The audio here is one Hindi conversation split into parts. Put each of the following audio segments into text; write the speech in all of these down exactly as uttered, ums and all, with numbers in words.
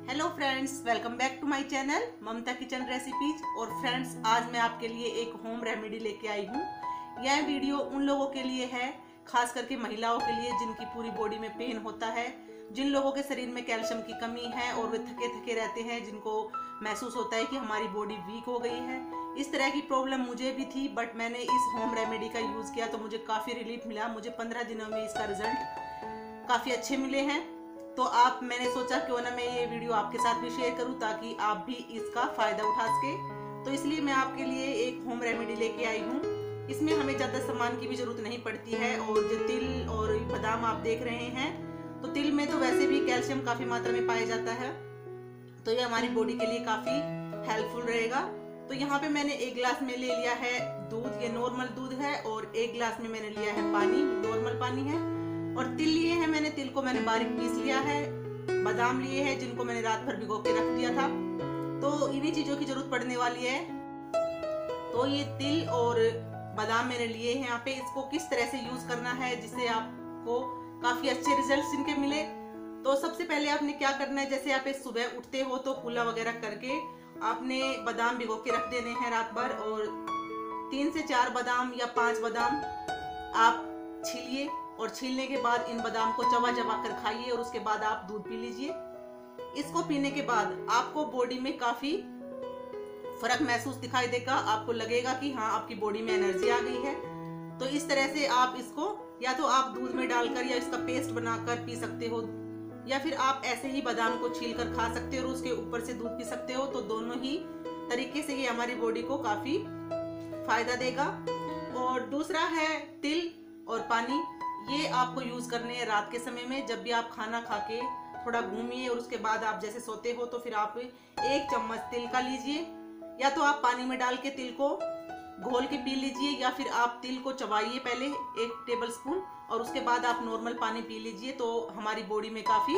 Hello friends, welcome back to my channel Mamta kitchen recipes. और फ्रेंड्स, आज मैं आपके लिए एक होम रेमेडी लेके आई हूँ। यह वीडियो उन लोगों के लिए है, खास करके महिलाओं के लिए, जिनकी पूरी बॉडी में पेन होता है, जिन लोगों के शरीर में कैल्शियम की कमी है और वे थके थके रहते हैं, जिनको महसूस होता है कि हमारी बॉडी वीक हो गई है। इस तरह की प्रॉब्लम मुझे भी थी, बट मैंने इस होम रेमेडी का यूज़ किया तो मुझे काफ़ी रिलीफ मिला। मुझे पंद्रह दिनों में इसका रिजल्ट काफ़ी अच्छे मिले हैं। तो आप मैंने सोचा क्यों ना मैं ये वीडियो आपके साथ भी शेयर करूं, ताकि आप भी इसका फ़ायदा उठा सके। तो इसलिए मैं आपके लिए एक होम रेमेडी लेके आई हूँ। इसमें हमें ज़्यादा सामान की भी ज़रूरत नहीं पड़ती है। और जो तिल और बादाम आप देख रहे हैं, तो तिल में तो वैसे भी कैल्शियम काफ़ी मात्रा में पाया जाता है, तो ये हमारी बॉडी के लिए काफ़ी हेल्पफुल रहेगा। तो यहाँ पे मैंने एक गिलास में ले लिया है दूध, ये नॉर्मल दूध है, और एक गिलास में मैंने लिया है पानी, नॉर्मल पानी है। और तिल लिए हैं मैंने, तिल को मैंने बारीक पीस लिया है। बादाम लिए हैं जिनको मैंने रात भर भिगो के रख दिया था। तो इन्हीं चीज़ों की जरूरत पड़ने वाली है। तो ये तिल और बादाम मैंने लिए हैं यहाँ पे। इसको किस तरह से यूज करना है जिससे आपको काफी अच्छे रिजल्ट्स इनके मिले। तो सबसे पहले आपने क्या करना है, जैसे आप सुबह उठते हो तो कुल्ला वगैरह करके आपने बादाम भिगो के रख देने हैं रात भर। और तीन से चार बादाम या पांच बादाम आप छीलिए, और छीलने के बाद इन बादाम को चबा चबा कर खाइए, और उसके बाद आप दूध पी लीजिए। इसको पीने के बाद आपको बॉडी में काफी फर्क महसूस दिखाई देगा। आपको लगेगा कि हाँ, आपकी बॉडी में एनर्जी आ गई है। तो इस तरह से आप इसको या तो आप दूध में डालकर या इसका पेस्ट बनाकर पी सकते हो, या फिर आप ऐसे ही बादाम को छील कर खा सकते हो और उसके ऊपर से दूध पी सकते हो। तो दोनों ही तरीके से ये हमारी बॉडी को काफी फायदा देगा। और दूसरा है तिल और पानी। ये आपको यूज करने हैं रात के समय में, जब भी आप खाना खा के थोड़ा घूमिए और उसके बाद आप जैसे सोते हो, तो फिर आप एक चम्मच तिल का लीजिए, या तो आप पानी में डाल के तिल को घोल के पी लीजिए, या फिर आप तिल को चबाइए पहले एक टेबल स्पून, और उसके बाद आप नॉर्मल पानी पी लीजिए। तो हमारी बॉडी में काफी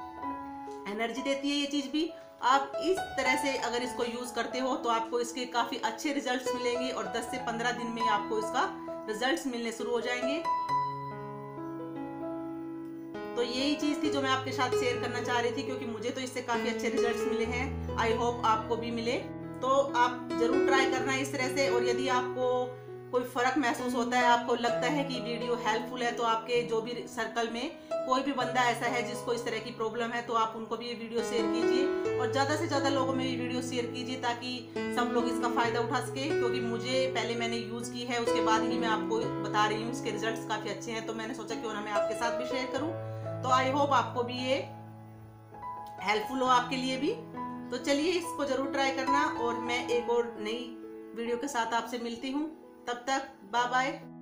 एनर्जी देती है ये चीज भी। आप इस तरह से अगर इसको यूज करते हो तो आपको इसके काफी अच्छे रिजल्ट्स मिलेंगे, और दस से पंद्रह दिन में आपको इसका रिजल्ट्स मिलने शुरू हो जाएंगे। तो यही चीज थी जो मैं आपके साथ शेयर करना चाह रही थी, क्योंकि मुझे तो इससे काफी अच्छे रिजल्ट्स मिले हैं। आई होप आपको भी मिले। तो आप जरूर ट्राई करना इस तरह से। और यदि आपको कोई फर्क महसूस होता है, आपको लगता है कि वीडियो हेल्पफुल है, तो आपके जो भी सर्कल में कोई भी बंदा ऐसा है जिसको इस तरह की प्रॉब्लम है, तो आप उनको भी ये वीडियो शेयर कीजिए, और ज्यादा से ज्यादा लोगों में ये वीडियो शेयर कीजिए, ताकि सब लोग इसका फायदा उठा सके। क्योंकि मुझे पहले मैंने यूज की है, उसके बाद ही मैं आपको बता रही हूँ इसके रिजल्ट्स काफी अच्छे हैं। तो मैंने सोचा क्यों ना मैं आपके साथ भी शेयर करूँ। तो आई होप आपको भी ये हेल्पफुल हो, आपके लिए भी। तो चलिए, इसको जरूर ट्राई करना, और मैं एक और नई वीडियो के साथ आपसे मिलती हूँ। तब तक बाय बाय।